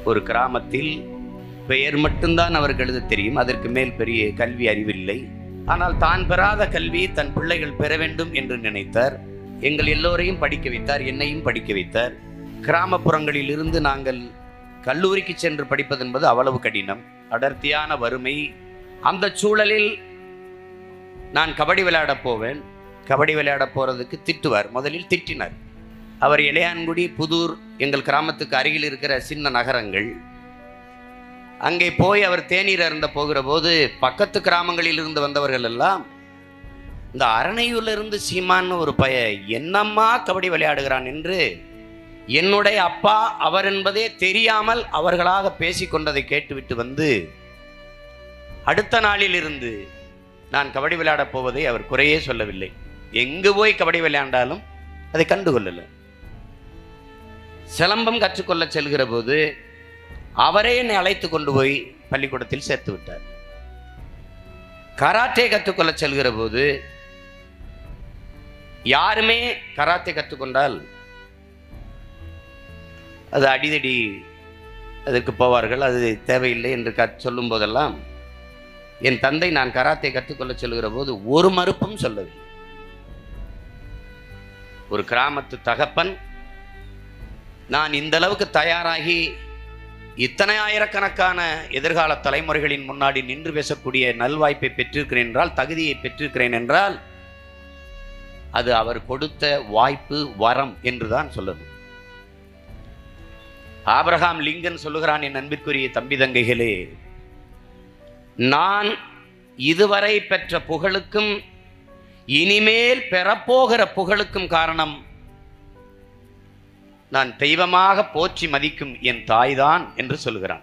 ஒரு கிராமத்தில் பெயர் மட்டும்தான் அவருக்கு எழுத தெரியும். அதற்கு மேல் பெரிய கல்வி அறிவில்லை. ஆனால் தான் பெறாத கல்வி தன் பிள்ளைகள் பெற வேண்டும் என்று நினைத்தார். எங்கள் எல்லோரையும் படிக்க வைத்தார், என்னையும் படிக்க வைத்தார். கிராமப்புறங்களில் இருந்து நாங்கள் கல்லூரிக்கு சென்று படிப்பது என்பது அவ்வளவு கடினம், அடர்த்தியான வறுமை. அந்த சூழலில் நான் கபடி விளையாட போவேன். கபடி விளையாட போறதுக்கு திட்டுவார். முதலில் திட்டினார். அவர் இளையான்குடி, புதூர், எங்கள் கிராமத்துக்கு அருகில் இருக்கிற சின்ன நகரங்கள். அங்கே போய் அவர் தேநீர் அருந்த போகிற போது பக்கத்து கிராமங்களில் இருந்து வந்தவர்கள் எல்லாம் இந்த அரணையூர்ல இருந்து சீமான் ஒரு என்னம்மா கபடி விளையாடுகிறான் என்று என்னுடைய அப்பா அவர் என்பதே தெரியாமல் அவர்களாக பேசிக்கொண்டதை கேட்டுவிட்டு வந்து அடுத்த நாளில் இருந்து நான் கபடி விளையாடப் போவதை அவர் குறையே சொல்லவில்லை. எங்கு போய் கபடி விளையாண்டாலும் அதை கண்டுகொள்ளல. சிலம்பம் கற்றுக்கொள்ள செல்கிற போது அவரே என்னை அழைத்து கொண்டு போய் பள்ளிக்கூடத்தில் சேர்த்து விட்டார். கராத்தே கற்றுக்கொள்ள செல்கிற போது யாருமே கராத்தே கற்றுக்கொண்டால் அது அடிதடி அதற்கு போவார்கள், அது தேவையில்லை என்று சொல்லும் போதெல்லாம் என் தந்தை நான் கராத்தே கற்றுக்கொள்ள செல்கிற போது ஒரு மறுப்பும் சொல்லவில்லை. ஒரு கிராமத்து தகப்பன் நான் இந்த அளவுக்கு தயாராகி இத்தனை ஆயிரக்கணக்கான எதிர்கால தலைமுறைகளின் முன்னாடி நின்று பேசக்கூடிய நல்வாய்ப்பை பெற்றிருக்கிறேன் என்றால், தகுதியை பெற்றிருக்கிறேன் என்றால் அது அவர் கொடுத்த வாய்ப்பு, வரம் என்றுதான் சொல்லணும். ஆபிரகாம் லிங்கன் சொல்லுகிறான், என் அன்பிற்குரிய தம்பி தங்கைகளே, நான் இதுவரை பெற்ற புகழுக்கும் இனிமேல் பெறப்போகிற புகழுக்கும் காரணம் நான் தெய்வமாக போற்றி மதிக்கும் என் தாய்தான் என்று சொல்கிறான்.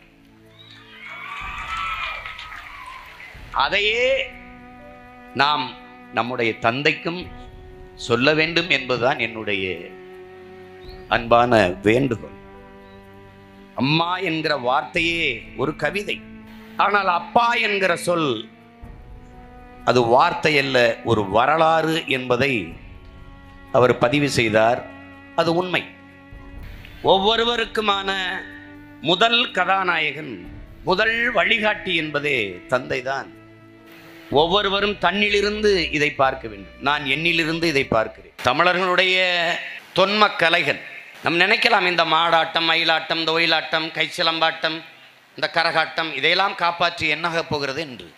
அதையே நாம் நம்முடைய தந்தைக்கும் சொல்ல வேண்டும் என்பதுதான் என்னுடைய அன்பான வேண்டுகோள். அம்மா என்கிற வார்த்தையே ஒரு கவிதை. ஆனால் அப்பா என்கிற சொல் அது வார்த்தை அல்ல, ஒரு வரலாறு என்பதை அவர் பதிவு செய்தார். அது உண்மை. ஒவ்வொருவருக்குமான முதல் கதாநாயகன், முதல் வழிகாட்டி என்பதே தந்தைதான். ஒவ்வொருவரும் தன்னிலிருந்து இதை பார்க்க வேண்டும். நான் என்னிலிருந்து இதை பார்க்கிறேன். தமிழர்களுடைய தொன்ம கலைகள் நம் நினைக்கலாம், இந்த மாடாட்டம், மயிலாட்டம், இந்த ஒயிலாட்டம், கைச்சிலம்பாட்டம், இந்த கரகாட்டம், இதையெல்லாம் காப்பாற்றி என்னாக போகிறது என்று.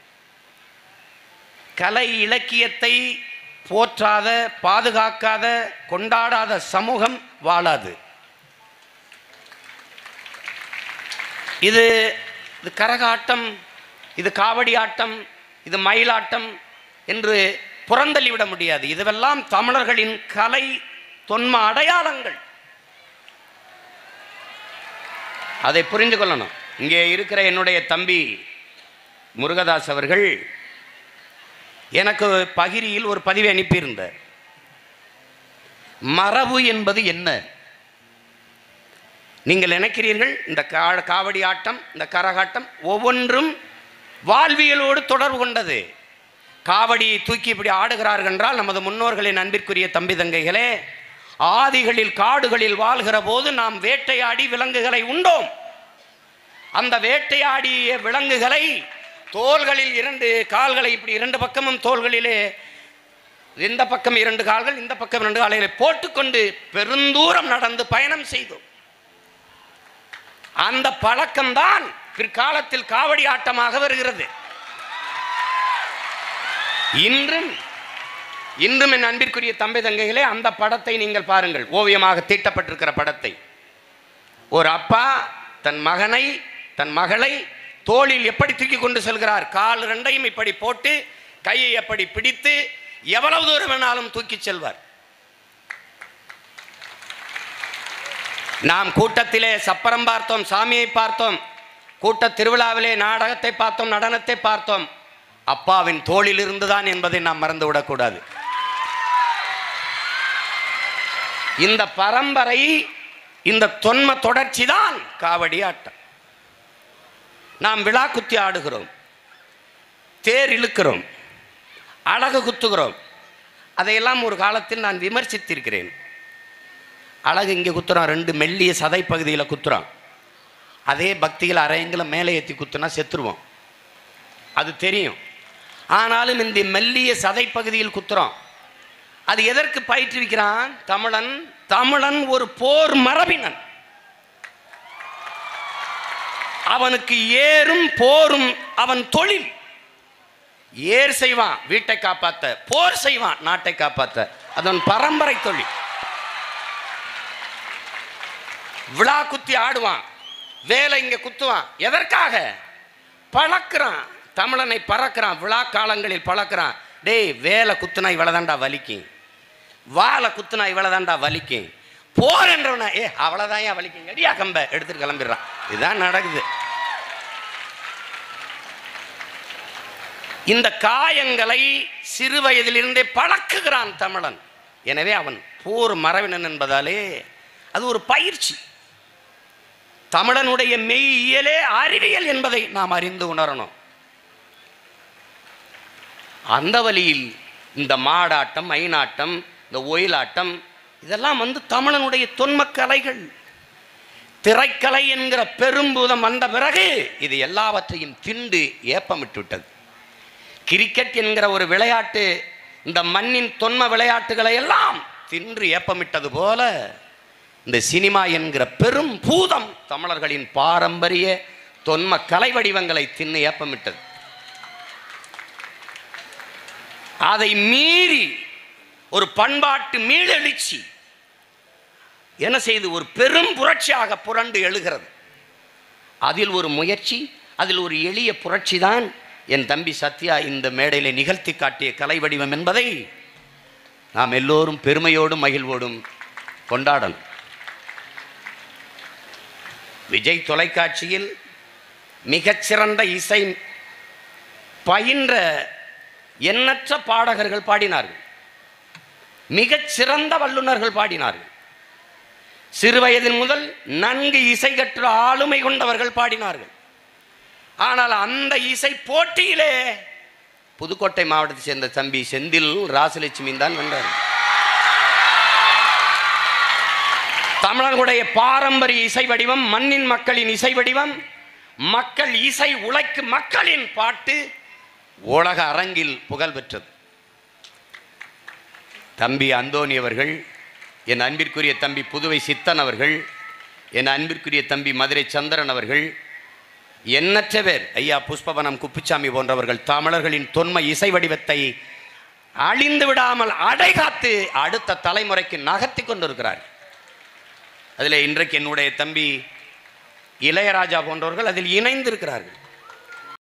கலை இலக்கியத்தை போற்றாத, பாதுகாக்காத, கொண்டாடாத சமூகம் வாழாது. இது கரகாட்டம், இது காவடி ஆட்டம், இது மயிலாட்டம் என்று புறந்தள்ளிவிட முடியாது. இதுவெல்லாம் தமிழர்களின் கலை தொன்ம அடையாளங்கள். அதை புரிந்து கொள்ளணும். இங்கே இருக்கிற என்னுடைய தம்பி முருகதாஸ் அவர்கள் எனக்கு பகிரியில் ஒரு பதிவை அனுப்பியிருந்தார். மரபு என்பது என்ன? நீங்கள் நினைக்கிறீர்கள் இந்த காவடி ஆட்டம், இந்த கரகாட்டம் ஒவ்வொன்றும் வாழ்வியலோடு தொடர்பு கொண்டது. காவடியை தூக்கி இப்படி ஆடுகிறார்கள் என்றால் நமது முன்னோர்களின் அன்பிற்குரிய தம்பி தங்கைகளே, ஆதிகளில் காடுகளில் வாழ்கிற போது நாம் வேட்டையாடி விலங்குகளை உண்டோம். அந்த வேட்டையாடிய விலங்குகளை தோள்களில் 2 கால்களை இப்படி 2 பக்கமும் தோள்களிலே, இந்த பக்கம் 2 கால்கள், இந்த பக்கம் 2 கால்களை போட்டுக்கொண்டு பெருந்தூரம் நடந்து பயணம் செய்தோம். அந்த பழக்கம்தான் பிற்காலத்தில் காவடி ஆட்டமாக வருகிறது. இன்றும் என் அன்பிற்குரிய தம்பி தங்கைகளே, அந்த படத்தை நீங்கள் பாருங்கள். ஓவியமாக தீட்டப்பட்டிருக்கிற படத்தை. ஒரு அப்பா தன் மகனை, தன் மகளை தோளில் எப்படி தூக்கி கொண்டு செல்கிறார். கால் 2ஐயும் இப்படி போட்டு கையை எப்படி பிடித்து எவ்வளவு தூரம் வேணாலும் தூக்கி செல்வார். நாம் கூட்டத்திலே சப்பரம் பார்த்தோம், சாமியை பார்த்தோம், கூட்ட திருவிழாவிலே நாடகத்தை பார்த்தோம், நடனத்தை பார்த்தோம். அப்பாவின் தோளில் இருந்துதான் என்பதை நாம் மறந்துவிடக்கூடாது. இந்த பரம்பரை, இந்த தொன்ம தொடர்ச்சி தான் காவடி ஆட்டம். நாம் விழா குத்தி ஆடுகிறோம், தேர் இழுக்கிறோம், அழகு குத்துகிறோம். அதையெல்லாம் ஒரு காலத்தில் நான் விமர்சித்திருக்கிறேன். அழகு இங்கே குத்துறான், 2 மெல்லிய சதை பகுதியில் குத்துறான். அதே பக்தியில் அரையங்களும் மேலே ஏற்றி குத்துனா செத்துருவோம், அது தெரியும். ஆனாலும் இந்த மெல்லிய சதை பகுதியில் குத்துறோம். அது எதற்கு பயிற்றுவிக்கிறான்? தமிழன் தமிழன் ஒரு போர் மரபினன். அவனுக்கு ஏறும் போரும் அவன் தொழில். ஏர் செய்வான் வீட்டை காப்பாற்ற, போர் செய்வான் நாட்டை காப்பாற்ற, அதன் பரம்பரை தொழில். விழா குத்தி ஆடுவான், வேலை இங்க குத்துவான். எதற்காக? பழக்கிறான், தமிழனை பறக்கிறான், விழா காலங்களில் பழக்கிறான். டேய், வேலை குத்துனா இவ்வளவுதான்டா வலிக்கும், வாழை குத்துனா இவ்வளவுதான்டா வலிக்கும், போர் என்றவனா அவ்வளவுதான் ஏன் வலிக்கும், எடியா கம்ப எடுத்துட்டு கிளம்பிடுறான். இதுதான் நடக்குது. இந்த காயங்களை சிறு வயதிலிருந்தே பழக்குகிறான் தமிழன். எனவே அவன் போர் மரபினன் என்பதாலே அது ஒரு பயிற்சி. தமிழனுடைய மெய்யியலே அறிவியல் என்பதை நாம் அறிந்து உணரணும். அந்த வழியில் இந்த மாடாட்டம், ஐநாட்டம், இந்த ஒயிலாட்டம் இதெல்லாம் தமிழனுடைய தொன்ம கலைகள். திரைக்கலை என்கிற பெரும்பூதம் வந்த பிறகு இது எல்லாவற்றையும் திண்டு ஏப்பமிட்டு விட்டது. கிரிக்கெட் என்கிற ஒரு விளையாட்டு இந்த மண்ணின் தொன்ம விளையாட்டுகளை எல்லாம் தின்று ஏப்பமிட்டது போல இந்த சினிமா என்கிற பெரும் பூதம் தமிழர்களின் பாரம்பரிய தொன்ம கலை வடிவங்களை தின்னு ஏப்பமிட்டது. அதை மீறி ஒரு பண்பாட்டு மீளெழுச்சி என்ன செய்து ஒரு பெரும் புரட்சியாக புரண்டு எழுகிறது. அதில் ஒரு முயற்சி, அதில் ஒரு எளிய புரட்சி தான் என் தம்பி சத்யா இந்த மேடையில் நிகழ்த்தி காட்டிய கலை வடிவம் என்பதை நாம் எல்லோரும் பெருமையோடும் மகிழ்வோடும் கொண்டாடணும். விஜய் தொலைக்காட்சியில் மிகச்சிறந்த இசை பயின்ற எண்ணற்ற பாடகர்கள் பாடினார்கள், மிகச்சிறந்த வல்லுநர்கள் பாடினார்கள். சிறுவயதின் முதல் நன்கு இசை கற்ற ஆளுமை கொண்டவர்கள் பாடினார்கள். ஆனால் அந்த இசை போட்டியிலே புதுக்கோட்டை மாவட்டத்தை சேர்ந்த தம்பி செந்தில் ராசலட்சுமி தான் வென்றார். தமிழர்களுடைய பாரம்பரிய இசை வடிவம், மண்ணின் மக்களின் இசை வடிவம், மக்கள் இசை உழைக்கும் மக்களின் பாட்டு உலக அரங்கில் புகழ் பெற்றது. தம்பி அந்தோணி அவர்கள், என் அன்பிற்குரிய தம்பி புதுவை சித்தன் அவர்கள், என் அன்பிற்குரிய தம்பி மதுரை சந்திரன் அவர்கள், எண்ணற்ற பேர், ஐயா புஷ்பவனம் குப்புச்சாமி போன்றவர்கள் தமிழர்களின் தொன்ம இசை வடிவத்தை அழிந்து விடாமல் அடைகாத்து அடுத்த தலைமுறைக்கு நகர்த்தி கொண்டிருக்கிறார். அதில் இன்றைக்கு என்னுடைய தம்பி இளையராஜா போன்றவர்கள் அதில் இணைந்திருக்கிறார்கள்.